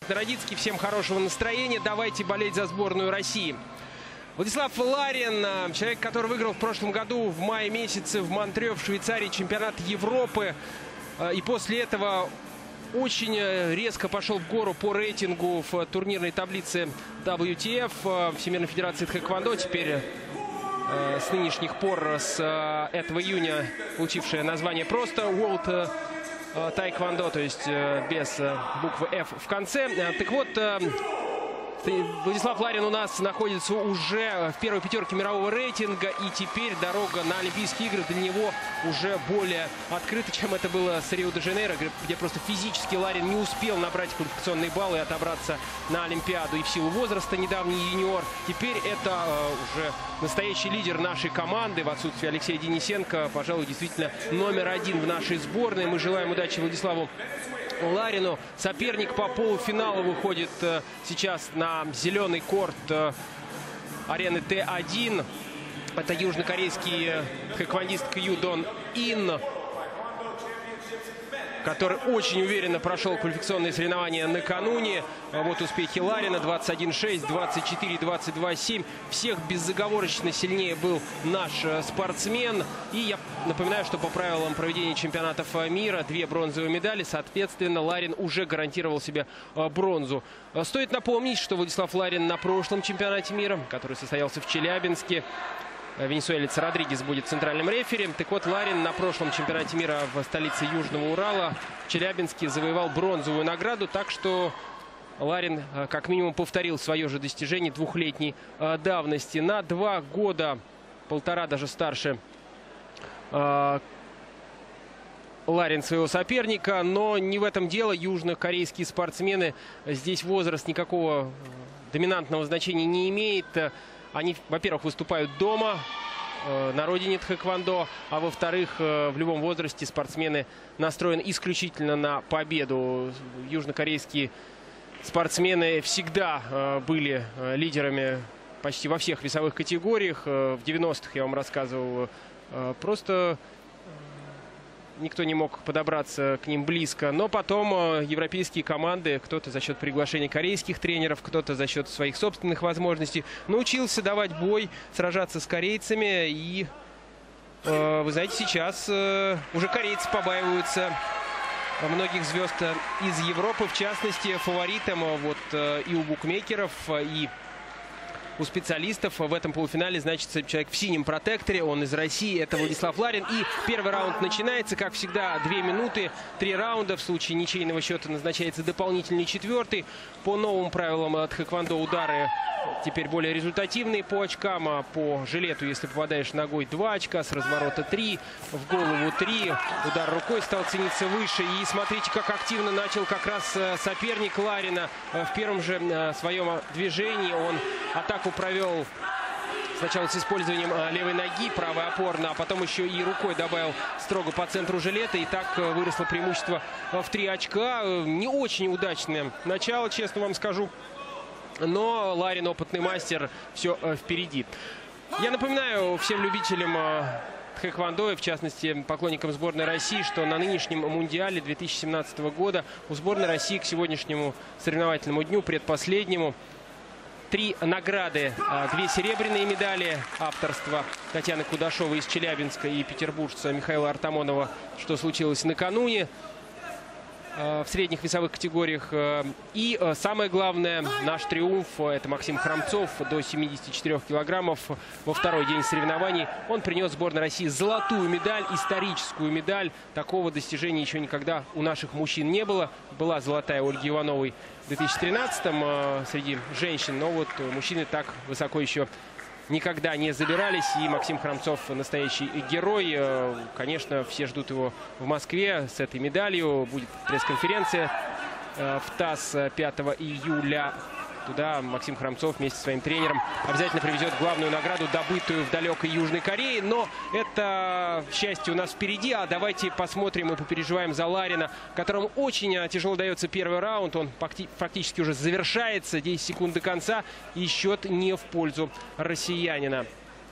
Радицкий, всем хорошего настроения. Давайте болеть за сборную России. Владислав Ларин, человек, который выиграл в прошлом году в мае месяце в Монтре в Швейцарии чемпионат Европы. И после этого очень резко пошел в гору по рейтингу в турнирной таблице WTF, Всемирной Федерации Тхэквондо. Теперь с нынешних пор, с этого июня, получившее название просто World Тхэквондо, то есть без буквы F в конце. Так вот, Владислав Ларин у нас находится уже в первой пятерке мирового рейтинга. И теперь дорога на Олимпийские игры для него уже более открыта, чем это было с Рио-де-Жанейро, где просто физически Ларин не успел набрать квалификационные баллы и отобраться на Олимпиаду. И в силу возраста недавний юниор. Теперь это уже настоящий лидер нашей команды в отсутствии Алексея Денисенко. Пожалуй, действительно номер один в нашей сборной. Мы желаем удачи Владиславу Ларину. Соперник по полуфиналу выходит сейчас на зеленый корт арены Т1. Это южнокорейский тхэквондист Кью Дон Ин, который очень уверенно прошел квалификационные соревнования накануне. Вот успехи Ларина: 21-6, 24-22-7. Всех безоговорочно сильнее был наш спортсмен. И я напоминаю, что по правилам проведения чемпионатов мира 2 бронзовые медали. Соответственно, Ларин уже гарантировал себе бронзу. Стоит напомнить, что Владислав Ларин на прошлом чемпионате мира, который состоялся в Челябинске, венесуэлец Родригес будет центральным рефери. Так вот, Ларин на прошлом чемпионате мира в столице Южного Урала, в Челябинске, завоевал бронзовую награду. Так что Ларин как минимум повторил свое же достижение двухлетней давности. На 2 года, полтора даже старше Ларин своего соперника. Но не в этом дело. Южнокорейские спортсмены, здесь возраст никакого доминантного значения не имеет. Они, во-первых, выступают дома, на родине тхэквондо, а во-вторых, в любом возрасте спортсмены настроены исключительно на победу. Южнокорейские спортсмены всегда были лидерами почти во всех весовых категориях. В 90-х, я вам рассказывал, просто никто не мог подобраться к ним близко. Но потом европейские команды, кто-то за счет приглашения корейских тренеров, кто-то за счет своих собственных возможностей, научился давать бой, сражаться с корейцами. И, вы знаете, сейчас уже корейцы побаиваются многих звезд из Европы. В частности, фаворитом вот и у букмекеров, и у специалистов в этом полуфинале значится человек в синем протекторе. Он из России. Это Владислав Ларин. И первый раунд начинается. Как всегда, 2 минуты, 3 раунда. В случае ничейного счета назначается дополнительный 4-й. По новым правилам тхэквондо удары теперь более результативные по очкам. А по жилету, если попадаешь ногой, 2 очка. С разворота 3. В голову 3. Удар рукой стал цениться выше. И смотрите, как активно начал как раз соперник Ларина. В первом же своем движении он атаку провел сначала с использованием левой ноги, правой опорно, а потом еще и рукой добавил строго по центру жилета. И так выросло преимущество в 3 очка. Не очень удачное начало, честно вам скажу. Но Ларин, опытный мастер, все впереди. Я напоминаю всем любителям тхэквондо, и в частности поклонникам сборной России, что на нынешнем Мундиале 2017 года у сборной России к сегодняшнему соревновательному дню, предпоследнему, 3 награды: 2 серебряные медали авторства Татьяны Кудашовой из Челябинска и петербуржца Михаила Артамонова, что случилось накануне в средних весовых категориях. И самое главное, наш триумф — это Максим Хромцов до 74 килограммов. Во второй день соревнований он принес сборной России золотую медаль, историческую медаль. Такого достижения еще никогда у наших мужчин не было. Была золотая у Ольги Ивановой в 2013-м среди женщин, но вот мужчины так высоко еще никогда не забирались. И Максим Хромцов настоящий герой. Конечно, все ждут его в Москве с этой медалью. Будет пресс-конференция в ТАСС 5 июля. Туда Максим Хромцов вместе со своим тренером обязательно привезет главную награду, добытую в далекой Южной Корее. Но это счастье у нас впереди. А давайте посмотрим и попереживаем за Ларина, которому очень тяжело дается первый раунд. Он фактически уже завершается. 10 секунд до конца. И счет не в пользу россиянина.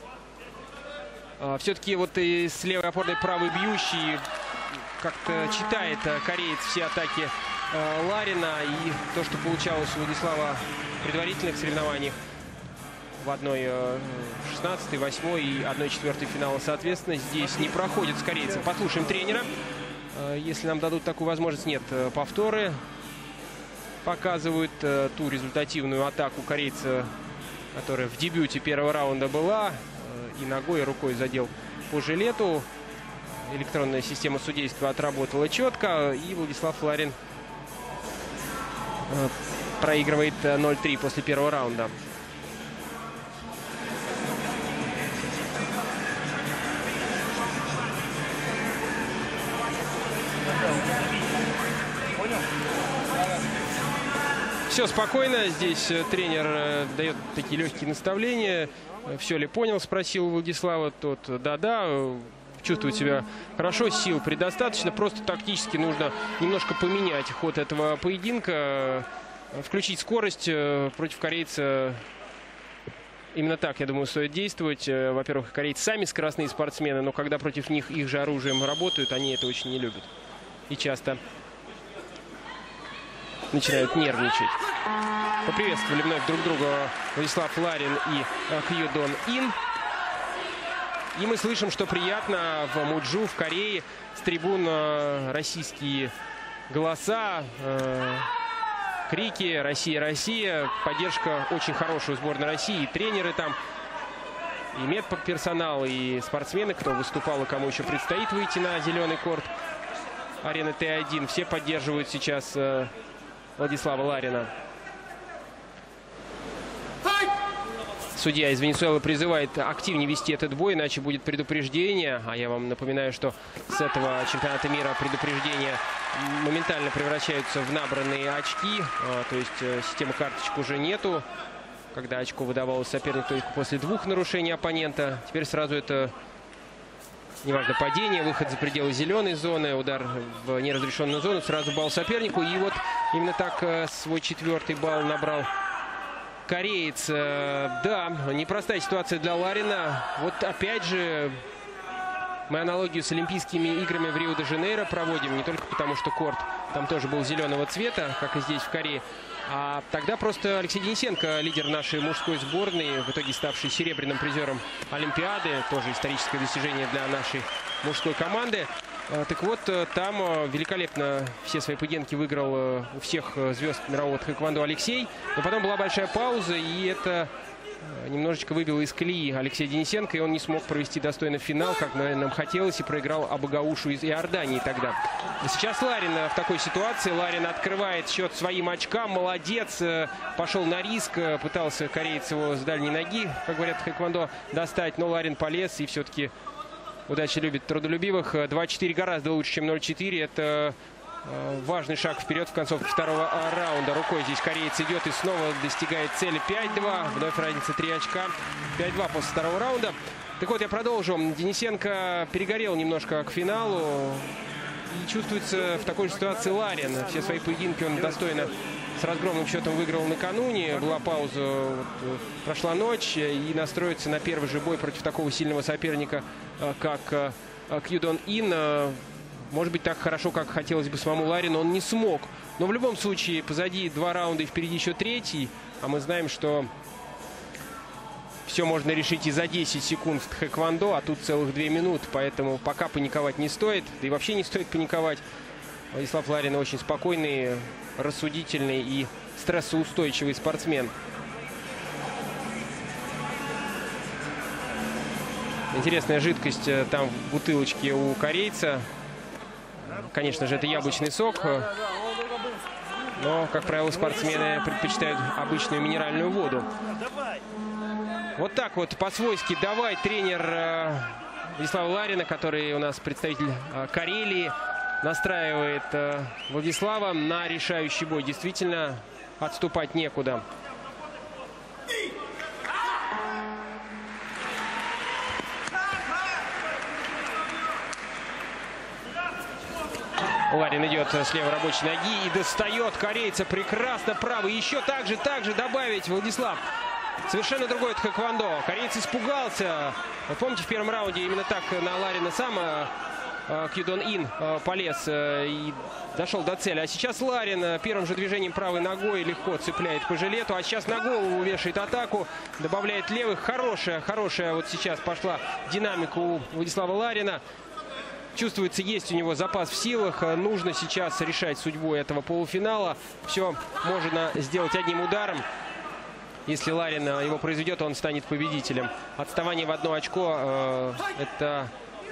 Все-таки вот и с левой опорной правой бьющий как-то читает кореец все атаки Ларина и то, что получалось у Владислава в предварительных соревнованиях в 1/16, 8 и 1/4 финала, соответственно, здесь не проходит с корейцем. Послушаем тренера. Если нам дадут такую возможность, нет, повторы показывают ту результативную атаку корейца, которая в дебюте первого раунда была. И ногой, и рукой задел по жилету. Электронная система судейства отработала четко. И Владислав Ларин проигрывает 0-3 после первого раунда. Все спокойно. Здесь тренер дает такие легкие наставления. Все ли понял, спросил Владислава. Тот да-да. Чувствует себя хорошо, сил предостаточно. Просто тактически нужно немножко поменять ход этого поединка. Включить скорость против корейца. Именно так, я думаю, стоит действовать. Во-первых, корейцы сами скоростные спортсмены, но когда против них их же оружием работают, они это очень не любят. И часто начинают нервничать. Поприветствовали вновь друг друга Владислав Ларин и Кью Дон Ин. И мы слышим, что приятно в Муджу, в Корее, с трибун российские голоса, крики «Россия, Россия!». Поддержка очень хорошая у сборной России. И тренеры там, и медперсонал, и спортсмены, кто выступал и кому еще предстоит выйти на зеленый корт арены Т1. Все поддерживают сейчас Владислава Ларина. Судья из Венесуэлы призывает активнее вести этот бой, иначе будет предупреждение. А я вам напоминаю, что с этого чемпионата мира предупреждения моментально превращаются в набранные очки. То есть системы карточек уже нету. Когда очко выдавалось сопернику только после 2 нарушений оппонента. Теперь сразу это, неважно, падение, выход за пределы зеленой зоны, удар в неразрешенную зону, сразу балл сопернику. И вот именно так свой 4-й балл набрал кореец. Да, непростая ситуация для Ларина. Вот опять же мы аналогию с Олимпийскими играми в Рио-де-Жанейро проводим. Не только потому, что корт там тоже был зеленого цвета, как и здесь в Корее. А тогда просто Алексей Денисенко, лидер нашей мужской сборной, в итоге ставший серебряным призером Олимпиады. Тоже историческое достижение для нашей мужской команды. Так вот, там великолепно все свои поединки выиграл у всех звезд мирового тхэквондо Алексей. Но потом была большая пауза, и это немножечко выбило из колеи Алексея Денисенко, и он не смог провести достойно финал, как, наверное, нам хотелось, и проиграл Абагаушу из Иордании тогда. Сейчас Ларин в такой ситуации. Ларин открывает счет своим очкам. Молодец. Пошел на риск. Пытался кореец его с дальней ноги, как говорят в тхэквондо, достать. Но Ларин полез, и все-таки удача любит трудолюбивых. 2-4 гораздо лучше, чем 0-4. Это важный шаг вперед в концовке второго раунда. Рукой здесь кореец идет и снова достигает цели. 5-2. Вновь разница 3 очка. 5-2 после второго раунда. Так вот, я продолжу. Денисенко перегорел немножко к финалу. И чувствуется в такой же ситуации Ларин. Все свои поединки он достойно с разгромным счетом выиграл накануне. Была пауза, прошла ночь. И настроиться на первый же бой против такого сильного соперника, как Кью Дон Ин, может быть, так хорошо, как хотелось бы самому Ларину, он не смог. Но в любом случае позади 2 раунда и впереди еще 3-й. А мы знаем, что все можно решить и за 10 секунд в тхэквондо, а тут целых 2 минуты. Поэтому пока паниковать не стоит. Да и вообще не стоит паниковать. Владислав Ларин очень спокойный, рассудительный и стрессоустойчивый спортсмен. Интересная жидкость там в бутылочке у корейца. Конечно же, это яблочный сок. Но, как правило, спортсмены предпочитают обычную минеральную воду. Вот так вот по-свойски давай тренер Владислава Ларина, который у нас представитель Карелии, настраивает Владислава на решающий бой. Действительно, отступать некуда. Ларин идет с левой рабочей ноги и достает корейца прекрасно правый. Еще так же добавить Владислав. Совершенно другой тхэквондо. Кореец испугался. Вот помните, в первом раунде именно так на Ларина сам Кью Дон Ин полез и дошел до цели. А сейчас Ларин первым же движением правой ногой легко цепляет по жилету. А сейчас на голову вешает атаку, добавляет левых. Хорошая вот сейчас пошла динамика у Владислава Ларина. Чувствуется, есть у него запас в силах. Нужно сейчас решать судьбу этого полуфинала. Все можно сделать одним ударом. Если Ларин его произведет, он станет победителем. Отставание в 1 очко – это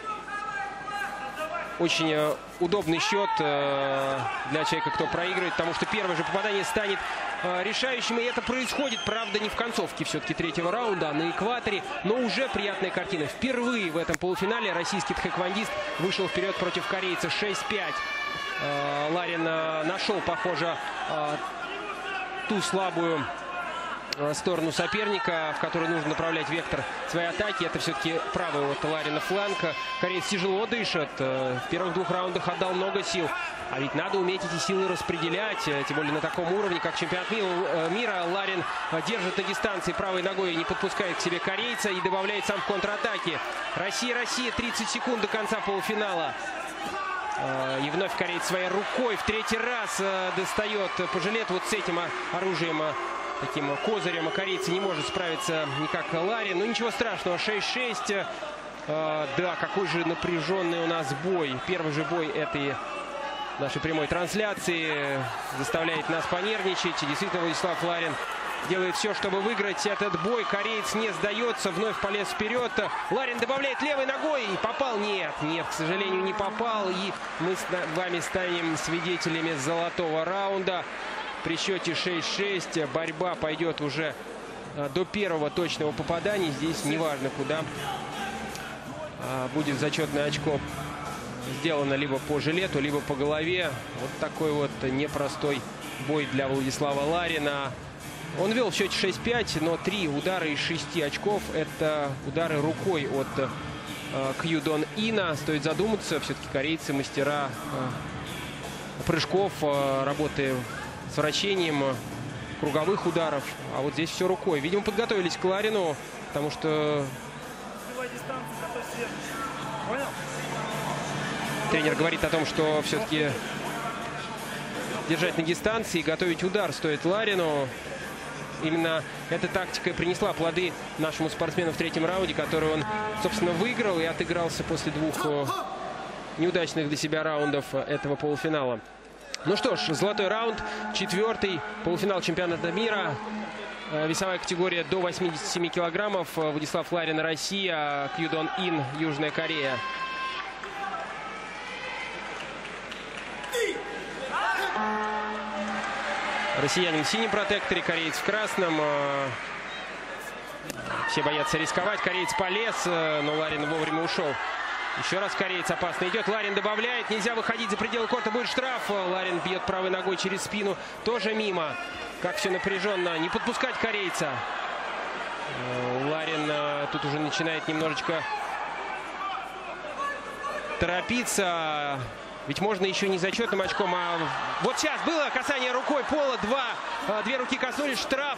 очень удобный счет для человека, кто проигрывает, потому что первое же попадание станет решающим. И это происходит, правда, не в концовке все-таки 3-го раунда, а на экваторе. Но уже приятная картина. Впервые в этом полуфинале российский тхэквондист вышел вперед против корейца 6-5. Ларин нашел, похоже, ту слабую сторону соперника, в которой нужно направлять вектор своей атаки. Это все-таки правый вот Ларина фланг. Кореец тяжело дышит. В первых 2 раундах отдал много сил. А ведь надо уметь эти силы распределять. Тем более на таком уровне, как чемпионат мира. Ларин держит на дистанции правой ногой, не подпускает к себе корейца и добавляет сам в контратаке. Россия, 30 секунд до конца полуфинала. И вновь кореец своей рукой в 3-й раз достает по жилету. Вот с этим оружием, таким козырем, корейцы не может справиться никак Ларин. Ну ничего страшного, 6-6. Да, какой же напряженный у нас бой. Первый же бой этой нашей прямой трансляции заставляет нас понервничать. И действительно, Владислав Ларин делает все, чтобы выиграть этот бой. Кореец не сдается, вновь полез вперед. Ларин добавляет левой ногой. И попал? Нет, к сожалению, не попал. И мы с вами станем свидетелями золотого раунда. При счете 6-6 борьба пойдет уже до первого точного попадания. Здесь неважно, куда будет зачетное очко сделано либо по жилету, либо по голове. Вот такой вот непростой бой для Владислава Ларина. Он вел в счете 6-5, но 3 удара из 6 очков – это удары рукой от Кью Дон Ина. Стоит задуматься, все-таки корейцы мастера прыжков, работы с вращением, круговых ударов. А вот здесь все рукой. Видимо, подготовились к Ларину, потому что тренер говорит о том, что все-таки держать на дистанции и готовить удар стоит Ларину. Именно эта тактика и принесла плоды нашему спортсмену в 3-м раунде, который он, собственно, выиграл и отыгрался после 2 неудачных для себя раундов этого полуфинала. Ну что ж, золотой раунд, 4-й полуфинал чемпионата мира. Весовая категория до 87 килограммов. Владислав Ларин, Россия, Кью Дон Ин, Южная Корея. Россиянин в синем протекторе, кореец в красном. Все боятся рисковать. Кореец полез, но Ларин вовремя ушел. Еще раз кореец опасно идет. Ларин добавляет. Нельзя выходить за пределы корта. Будет штраф. Ларин бьет правой ногой через спину. Тоже мимо. Как все напряженно. Не подпускать корейца. Ларин тут уже начинает немножечко торопиться. Ведь можно еще не зачетным очком, а вот сейчас было касание рукой пола. 2 руки коснулись. Штраф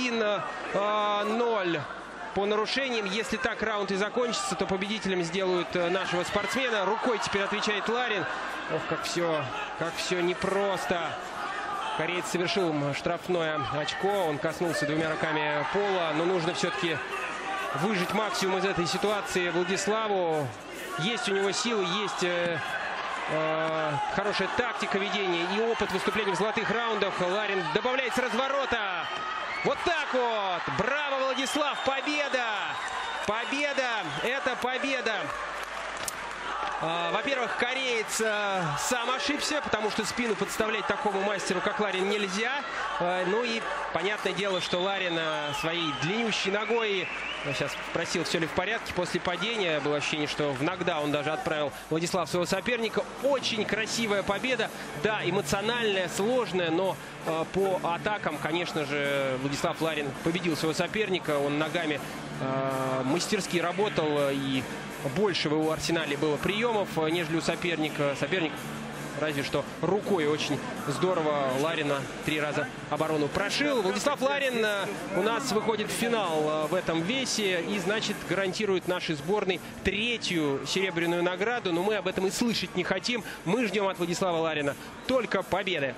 1-0 по нарушениям. Если так раунд и закончится, то победителем сделают нашего спортсмена. Рукой теперь отвечает Ларин. Ох, как все непросто. Кореец совершил штрафное очко. Он коснулся 2 руками пола. Но нужно все-таки выжать максимум из этой ситуации Владиславу. Есть у него силы, есть хорошая тактика ведения и опыт выступлений в золотых раундах. Ларин добавляет с разворота. Вот так вот. Браво, Владислав. Победа. Победа. Это победа. Во-первых, кореец сам ошибся, потому что спину подставлять такому мастеру, как Ларин, нельзя. Ну и понятное дело, что Ларин своей длиннющей ногой, сейчас спросил, все ли в порядке, после падения было ощущение, что в нокдаун даже отправил Владислав своего соперника. Очень красивая победа. Да, эмоциональная, сложная, но по атакам, конечно же, Владислав Ларин победил своего соперника. Он ногами мастерски работал, и больше в его арсенале было приемов, нежели у соперника. Соперник разве что рукой. Очень здорово Ларина 3 раза оборону прошил. Владислав Ларин у нас выходит в финал в этом весе и, значит, гарантирует нашей сборной 3-ю серебряную награду. Но мы об этом и слышать не хотим. Мы ждем от Владислава Ларина только победы.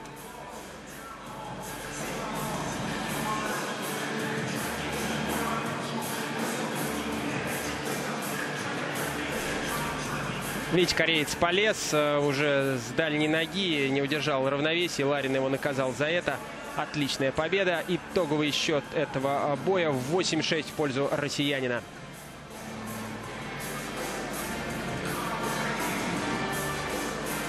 Видите, кореец полез уже с дальней ноги, не удержал равновесие. Ларин его наказал за это. Отличная победа. Итоговый счет этого боя 8-6 в пользу россиянина.